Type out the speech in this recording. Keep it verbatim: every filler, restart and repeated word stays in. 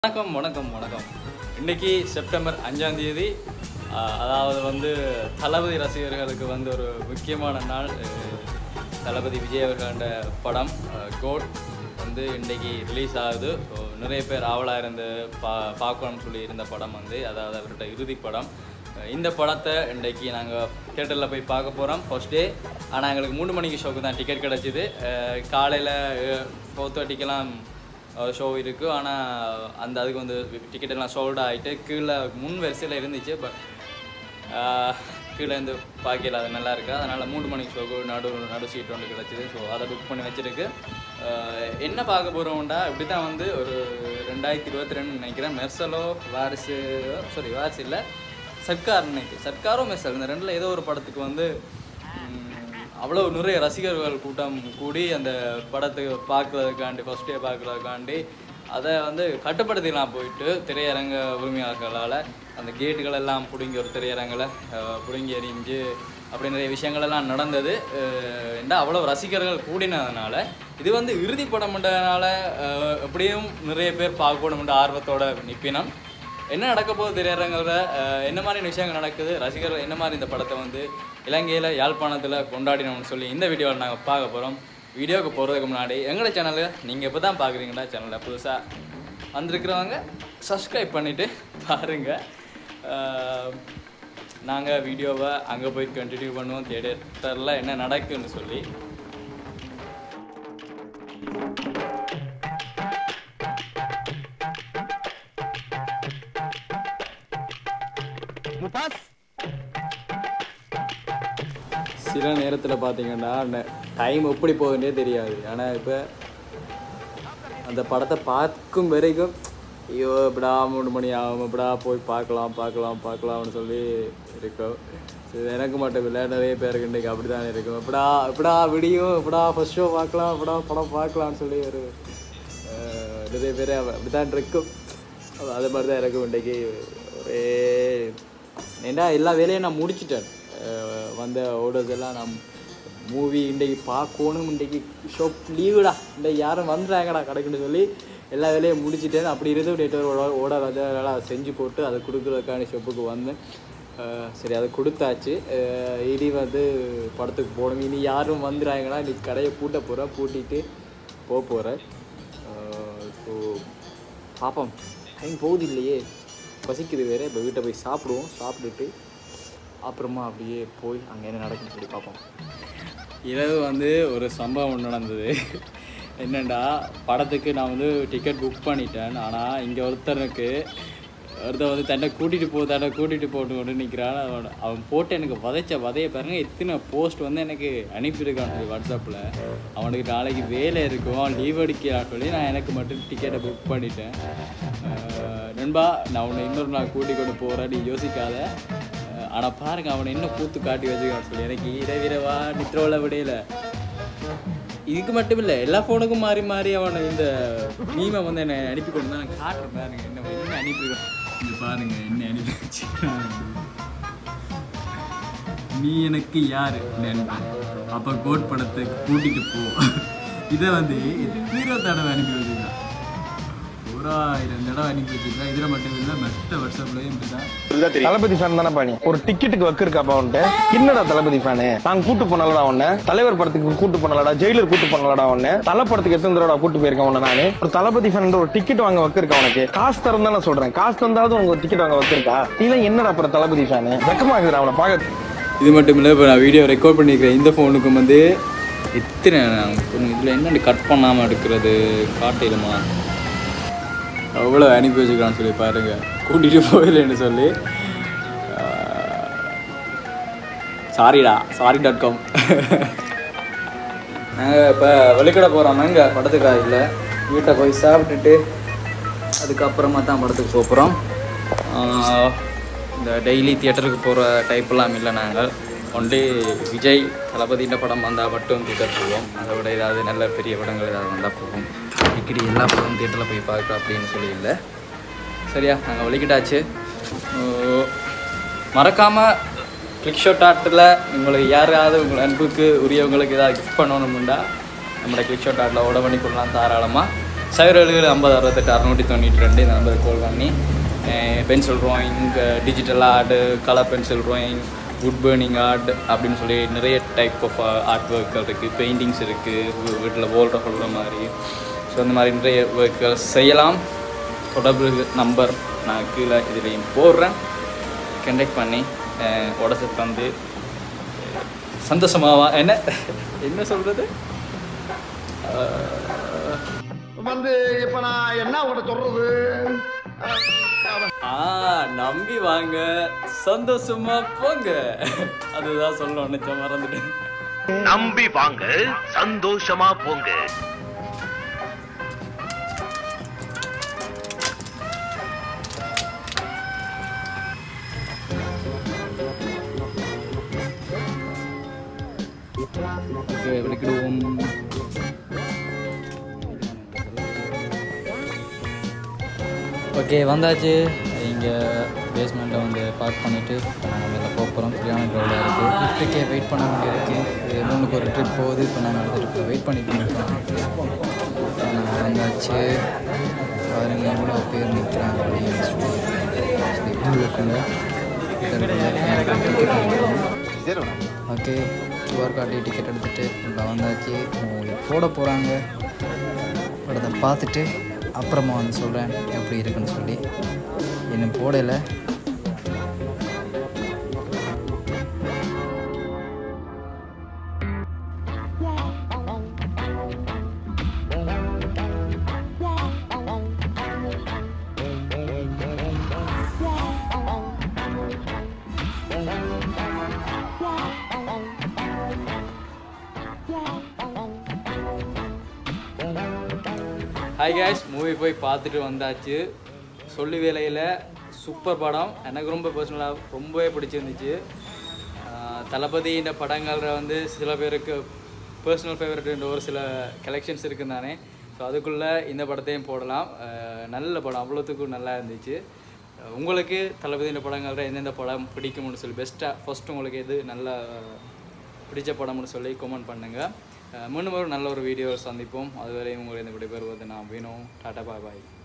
வணக்கம் வணக்கம் வணக்கம் இன்னைக்கு செப்டம்பர் அஞ்சாம் தேதி அதாவது வந்து தளபதி ரசிகர்களுக்கு வந்து ஒரு முக்கியமான நாள். தளபதி விஜய் அவர்களோட படம் கோட் வந்து இன்றைக்கி ரிலீஸ் ஆகுது. ஸோ நிறைய பேர் ஆவலாக இருந்து பா பார்க்கணும்னு சொல்லி இருந்த படம் வந்து அதாவது அவர்கிட்ட இறுதி படம். இந்த படத்தை இன்றைக்கி நாங்கள் தியேட்டரில் போய் பார்க்க போகிறோம் ஃபர்ஸ்ட் டே. ஆனால் எங்களுக்கு மூணு மணிக்கு ஷோக்கு தான் டிக்கெட் கிடச்சிது. காலையில் ஃபோர் தேர்ட்டிக்கெல்லாம் ஷோ இருக்குது. ஆனால் அந்த அதுக்கு வந்து டிக்கெட் எல்லாம் சோல்ட் ஆகிட்டு கீழே முன் வரிசையில் இருந்துச்சு. பட் கீழே இருந்து பார்க்கல, அது நல்லா இருக்குது. அதனால் மூணு மணிக்கு ஷோக்கு நடு நடு சீட் ஒன்று கிடச்சிது. ஸோ அதை புக் பண்ணி வச்சுருக்கு. என்ன பார்க்க போகிறோம்டா இப்படி தான் வந்து ஒரு ரெண்டாயிரத்தி இருபத்தி ரெண்டு நினைக்கிறேன் மெர்சலோ வாரிசு சாரி வாரிசு இல்லை சர்க்கார் நினைக்கு சர்க்காரோ மெர்சல் இந்த ரெண்டில் ஏதோ ஒரு படத்துக்கு வந்து அவ்வளோ நிறைய ரசிகர்கள் கூட்டம் கூடி அந்த படத்துக்கு பார்க்குறதுக்காண்டி ஃபஸ்ட் டே பார்க்குறதுக்காண்டி அதை வந்து கட்டுப்படுத்திலாம் போயிட்டு திரையரங்க உரிமையாளர்களால் அந்த கேட்டுகள் எல்லாம் பிடுங்கி ஒரு திரையரங்கில் பிடுங்கி எறிஞ்சு அப்படி நிறைய விஷயங்களெல்லாம் நடந்தது. ஏன்னா அவ்வளோ ரசிகர்கள் கூடினதுனால இது வந்து இறுதி படம்ன்றதுனால எப்படியும் நிறைய பேர் பார்க்கணும்ன்ற ஆர்வத்தோட நிற்பினம். என்ன நடக்க போகுது திரையரங்கில், என்ன மாதிரி விஷயங்கள் நடக்குது, ரசிகர்கள் என்ன மாதிரி இந்த படத்தை வந்து இலங்கையில் யாழ்ப்பாணத்தில் கொண்டாடினோம்னு சொல்லி இந்த வீடியோவில் நாங்கள் பார்க்க போகிறோம். வீடியோவுக்கு போகிறதுக்கு முன்னாடி எங்களோட சேனலில் நீங்கள் இப்போ தான் பார்க்குறீங்களா, சேனலில் புதுசாக வந்திருக்கிறவங்க சப்ஸ்கிரைப் பண்ணிவிட்டு பாருங்கள். நாங்கள் வீடியோவை அங்கே போய் கண்டினியூ பண்ணுவோம் தியேட்டரில் என்ன நடக்குன்னு சொல்லி. சில நேரத்தில் பார்த்தீங்கன்னா டைம் எப்படி போகுதுன்னே தெரியாது. ஆனால் இப்போ அந்த படத்தை பார்க்கும் வரைக்கும் ஐயோ இப்படா மூணு மணி ஆகும், இப்படா போய் பார்க்கலாம் பார்க்கலாம் பார்க்கலாம்னு சொல்லி இருக்கும். சரி எனக்கு மட்டும் இல்லை, நிறைய பேருக்கு இன்றைக்கு அப்படி தான் இருக்கும். இப்படா இப்படா விடியும், இப்படா ஃபஸ்ட் ஷோ பார்க்கலாம், இப்படா படம் பார்க்கலான்னு சொல்லி ஒரு நிறைய பேர் அப்படி தான் இருக்கும். அது மாதிரி தான் இருக்கும் இன்றைக்கி. ஒரே ஏன்னா எல்லா வேலையும் நான் முடிச்சிட்டேன். வந்த ஓடர்ஸ் எல்லாம் நான் மூவி இன்றைக்கி பார்க்கணும், இன்றைக்கி ஷோப் லீவுடா, இன்றைக்கி யாரும் வந்துடுறாங்கடா கடைக்குன்னு சொல்லி எல்லா வேலையும் முடிச்சுட்டேன். அப்படி இருந்து டேட்டரோட ஓடர் வந்து அதெல்லாம் செஞ்சு போட்டு அதை கொடுக்குறதுக்கான ஷோப்புக்கு வந்தேன். சரி அதை கொடுத்தாச்சு. இனி வந்து படத்துக்கு போகணும். இனி யாரும் வந்துடுறாங்கன்னா இன்றைக்கி கடையை பூட்ட போகிறேன், பூட்டிட்டு போக போகிறேன். ஸோ பார்ப்போம், டைம் போகுது இல்லையே, பசிக்குது வேறு. இப்போ வீட்டை போய் சாப்பிடுவோம், சாப்பிட்டுட்டு அப்புறமா அப்படியே போய் அங்கே என்ன நடக்குன்னு சொல்லி பார்ப்போம். இரவு வந்து ஒரு சம்பவம் ஒன்று நடந்தது. என்னென்னா படத்துக்கு நான் வந்து டிக்கெட் புக் பண்ணிட்டேன். ஆனால் இங்கே ஒருத்தருக்கு ஒருத்தர் வந்து தன்னை கூட்டிகிட்டு போ தன்னை கூட்டிகிட்டு போட்டு கொண்டு நிற்கிறான். அவன் அவன் போட்டு எனக்கு வதைச்ச வதைய பாருங்கள். எத்தனை போஸ்ட் வந்து எனக்கு அனுப்பியிருக்கான் வாட்ஸ்அப்பில். அவனுக்கு நாளைக்கு வேலை இருக்கும், அவன் லீவ் அடிக்கிறான்னு சொல்லி நான் எனக்கு மட்டும் டிக்கெட்டை புக் பண்ணிட்டேன். நண்பா நான் உன்னை இன்னொரு நாள் கூட்டி கொண்டு போகிறேன், நீ யோசிக்காத. ஆனால் பாருங்கள் அவனை இன்னும் கூத்து காட்டி வச்சுக்கான்னு சொல்லி எனக்கு இரவிரவா நித்ரோவில் விடையில. இதுக்கு மட்டும் இல்லை, எல்லா ஃபோனுக்கும் மாறி மாறி அவனை இந்த மீமை வந்து என்னை அனுப்பி கொண்டு தான் நான் காட்டுறேன். பாருங்க என்ன என்ன அனுப்பிடுவேன், இது பாருங்க என்ன அனுப்பி வச்சுக்கிறான். நீ எனக்கு யார் நண்பன், அப்போ கோட் படத்தை கூட்டிகிட்டு போ. இதை வந்து எத்தனை தடவை அனுப்பி வச்சுக்கிறான், ஓராயிரம் தடவை அனுப்பி வச்சுருக்கா. இதுல மட்டும் இல்லை, மற்ற வாட்ஸ்அப்லயும் தளபதி ஃபேன் தானே பாணி. ஒரு டிக்கெட்டுக்கு வக்கிருக்காப்பா அவன்ட்டு. என்னடா தளபதி ஃபேனு, நாங்க கூட்டு போனாலடா ஒன்னு தலைவர் படத்துக்கு கூட்டு போனாலடா, ஜெயிலர் கூட்டு போனாலடா ஒன்னு தலை படத்துக்கு எத்தனை தடவை கூட்டு போயிருக்கேன் உன்ன. நானு ஒரு தளபதி ஃபேன் ஒரு டிக்கெட் வாங்க வக்கிருக்கா உனக்கு. காசு தரம் தானே சொல்றேன், காசு தந்தாவது உங்க டிக்கெட் வாங்க வக்கிருக்கா. நீ என்னடா அப்புறம் தளபதி ஃபேனு, வெக்கமாகுது அவனை பார்க்க. இது மட்டும் இல்லை, இப்போ நான் வீடியோ ரெக்கார்ட் பண்ணியிருக்கிறேன். இந்த ஃபோனுக்கும் வந்து எத்தனை இதில் என்னென்னு கட் பண்ணாமல் எடுக்கிறது காட்டிடுமா, அவ்வளோ அனுப்பி வச்சுக்கலான்னு சொல்லி பாருங்கள். கூட்டிகிட்டு போயிடலன்னு சொல்லி சாரிடா சாரி டாட் காம். நாங்கள் இப்போ வெளிக்கடை போகிறோம். இங்கே படத்துக்கா இல்லை, வீட்டை போய் சாப்பிட்டுட்டு அதுக்கப்புறமா தான் படத்துக்கு போகிறோம். இந்த டெய்லி தியேட்டருக்கு போகிற டைப்பெல்லாம் இல்லை. நாங்கள் ஒன்லி விஜய் தளபதின்ற படம் வந்தால் மட்டும் தியேட்டர் போவோம். அதை விட ஏதாவது நல்ல பெரிய படங்கள் ஏதாவது வந்தால் போவோம். அடிக்கடி எல்லா படமும் தியேட்டரில் போய் பார்க்குறோம் அப்படின்னு சொல்லி இல்லை. சரியா, நாங்கள் வெளிக்கிட்டாச்சு. மறக்காமல் கிளிக் ஷாட் ஆர்ட்டில் உங்களுக்கு யாராவது உங்கள் அன்புக்கு உரியவங்களுக்கு ஏதாவது கிஃப்ட் பண்ணணும்னா நம்மளோட கிளிக் ஷாட் ஆர்ட்டில் ஓட பண்ணி கொள்ளலாம் தாராளமாக. சைபர் ஏழு ஏழு ஐம்பது அறுபத்தெட்டு அறுநூற்றி தொண்ணூற்றி ரெண்டு இந்த நம்பருக்கு கால் பண்ணி pencil drawing, digital art, colour pencil drawing, wood burning art அப்படின்னு சொல்லி நிறைய டைப் ஆஃப் ஆர்ட் ஒர்க்குகள் இருக்குது. பெயிண்டிங்ஸ் இருக்குது, வீட்டில் வோல்ற சொல்கிற மாதிரி. ஸோ இந்த மாதிரி நிறைய ஒர்க்குகள் செய்யலாம். தொடர்பு நம்பர் நான் கீழே இதுலேயும் போடுறேன். கண்டக்ட் பண்ணி உடச்சி தந்து சந்தோஷமாவா என்ன என்ன சொல்கிறது வந்து இப்ப நான் என்ன உங்கள்கிட்ட சொல்றது? ஆ நம்பி வாங்க, சந்தோஷமா போங்க. அதுதான் சொல்ல நினைச்ச மறந்துட்டேன். நம்பி வாங்க, சந்தோஷமா போங்க. ஓகே விளக்கிடுவோம். ஓகே வந்தாச்சு. இங்கே பேஸ்மெண்ட்டில் வந்து பார்க் பண்ணிவிட்டு நாங்கள் மேலே போக போகிறோம். சரியான க்ரௌடாக இருக்குது. லிஃப்ட்டுக்கே வெயிட் பண்ண வேண்டியிருக்கு. மூணுக்கு ஒரு ட்ரிப் போகுது. இப்போ நாங்கள் எடுத்துகிட்டு வெயிட் பண்ணிட்டு இருக்கோம். நாங்கள் வந்தாச்சு. பாருங்க எவ்வளோ பேர் நிற்கிறாங்க அப்படின்னு சொல்லி இருக்குங்க. ஓகே கியூஆர் கார்டு டிக்கெட் எடுத்துகிட்டு இப்போ வந்தாச்சு. மூவி போட போகிறாங்க. படத்தை பார்த்துட்டு அப்புறமா வந்து சொல்கிறேன் எப்படி இருக்குன்னு சொல்லி. இன்னும் போடலை. ஹாய் கேஸ், மூவி போய் பார்த்துட்டு வந்தாச்சு. சொல்லி வேலையில் சூப்பர் படம். எனக்கு ரொம்ப பர்சனலாக ரொம்பவே பிடிச்சிருந்துச்சு. தளபதியின் படங்களில் வந்து சில பேருக்கு பர்சனல் ஃபேவரட் ஒரு சில கலெக்ஷன்ஸ் இருக்குன்னு தானே. ஸோ அதுக்குள்ளே இந்த படத்தையும் போடலாம். நல்ல படம், அவ்வளோத்துக்கும் நல்லா இருந்துச்சு. உங்களுக்கு தளபதியின் படங்களில் எந்தெந்த படம் பிடிக்கும்னு சொல்லி பெஸ்ட்டாக ஃபஸ்ட்டு உங்களுக்கு எது நல்லா பிடிச்ச படம்னு சொல்லி கமெண்ட் பண்ணுங்கள். மீண்டும் ஒரு நல்ல ஒரு வீடியோ சந்திப்போம். அதுவரை உங்களை இந்த விடைபெறுவது நான் வேணும். டாடா பாய் பாய்.